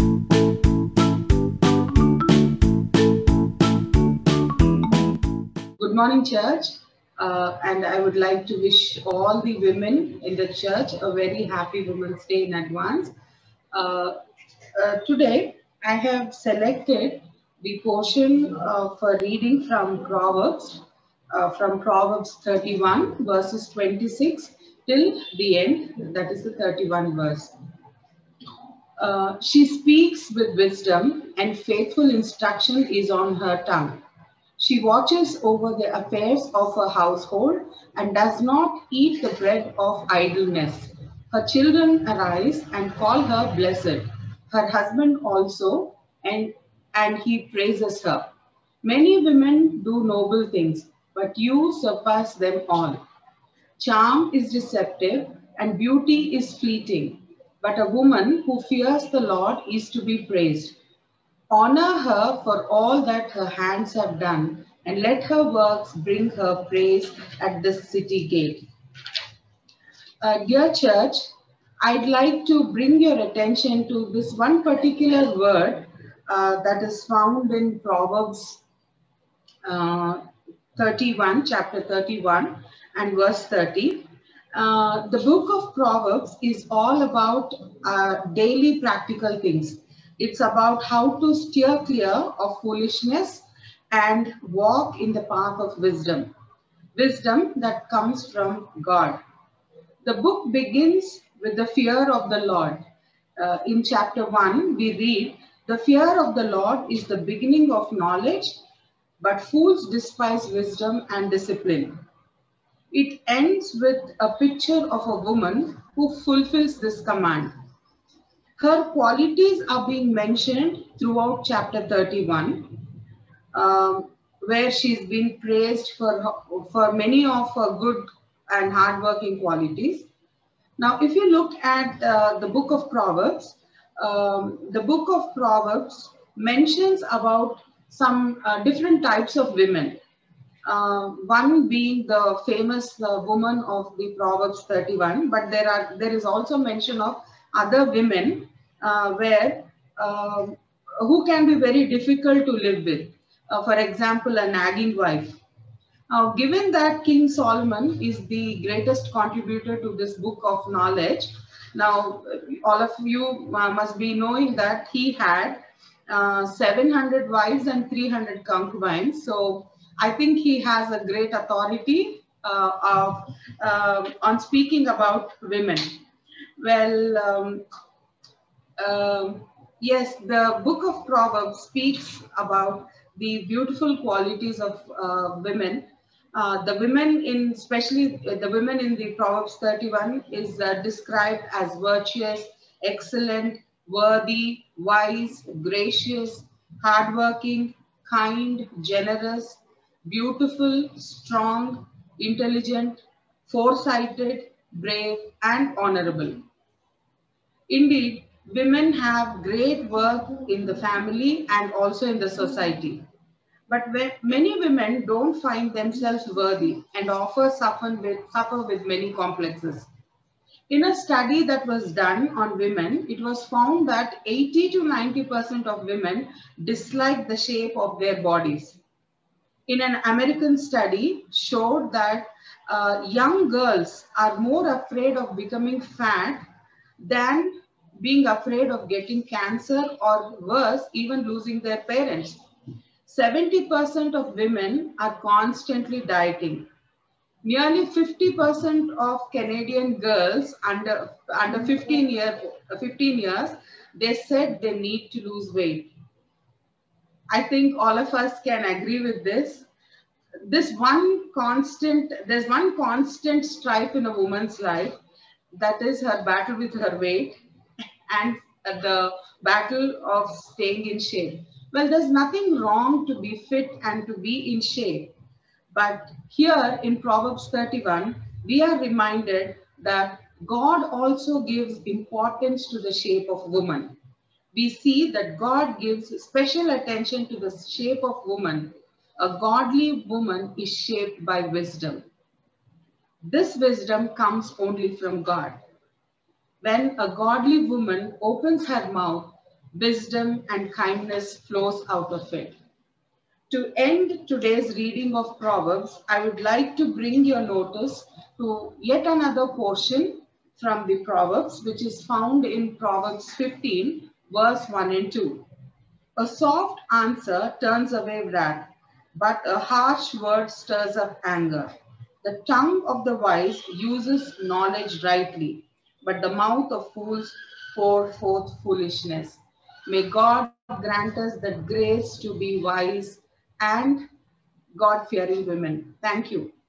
Good morning, church. And I would like to wish all the women in the church a very happy Women's Day in advance. Today, I have selected the portion for reading from Proverbs 31, verses 26 till the end, that is the 31 verse. She speaks with wisdom, and faithful instruction is on her tongue. She watches over the affairs of her household and does not eat the bread of idleness. Her children arise and call her blessed. Her husband also, and he praises her. Many women do noble things, but you surpass them all. Charm is deceptive and beauty is fleeting, but a woman who fears the Lord is to be praised. Honor her for all that her hands have done, and let her works bring her praise at the city gate. Dear church, I'd like to bring your attention to this one particular word that is found in Proverbs 31, chapter 31 and verse 30. The book of Proverbs is all about daily practical things. It's about how to steer clear of foolishness and walk in the path of wisdom. Wisdom that comes from God. The book begins with the fear of the Lord. In chapter 1, we read, "The fear of the Lord is the beginning of knowledge, but fools despise wisdom and discipline." It ends with a picture of a woman who fulfills this command. Her qualities are being mentioned throughout chapter 31, where she's been praised for many of her good and hardworking qualities. Now, if you look at the book of Proverbs, mentions about some different types of women. One being the famous woman of the Proverbs 31, but there is also mention of other women who can be very difficult to live with. For example, a nagging wife. Now, given that King Solomon is the greatest contributor to this book of knowledge, now all of you must be knowing that he had 700 wives and 300 concubines. So I think he has a great authority on speaking about women. Well, yes, the book of Proverbs speaks about the beautiful qualities of women. Especially the women in the Proverbs 31 is described as virtuous, excellent, worthy, wise, gracious, hardworking, kind, generous, beautiful, strong, intelligent, foresighted, brave, and honorable. Indeed, women have great work in the family and also in the society. But many women don't find themselves worthy and often suffer with many complexes. In a study that was done on women, it was found that 80 to 90% of women dislike the shape of their bodies. In an American study showed that young girls are more afraid of becoming fat than being afraid of getting cancer, or worse, even losing their parents. 70% of women are constantly dieting. Nearly 50% of Canadian girls under 15 years, they said they need to lose weight. I think all of us can agree with this. There's one constant strife in a woman's life, that is her battle with her weight and the battle of staying in shape. Well, there's nothing wrong to be fit and to be in shape. But here in Proverbs 31, we are reminded that God also gives importance to the shape of woman. We see that God gives special attention to the shape of woman. A godly woman is shaped by wisdom. This wisdom comes only from God. When a godly woman opens her mouth, wisdom and kindness flows out of it. To end today's reading of Proverbs, I would like to bring your notice to yet another portion from the Proverbs, which is found in Proverbs 15, verse 1 and 2. A soft answer turns away wrath, but a harsh word stirs up anger. The tongue of the wise uses knowledge rightly, but the mouth of fools pour forth foolishness. May God grant us the grace to be wise and God fearing women. Thank you.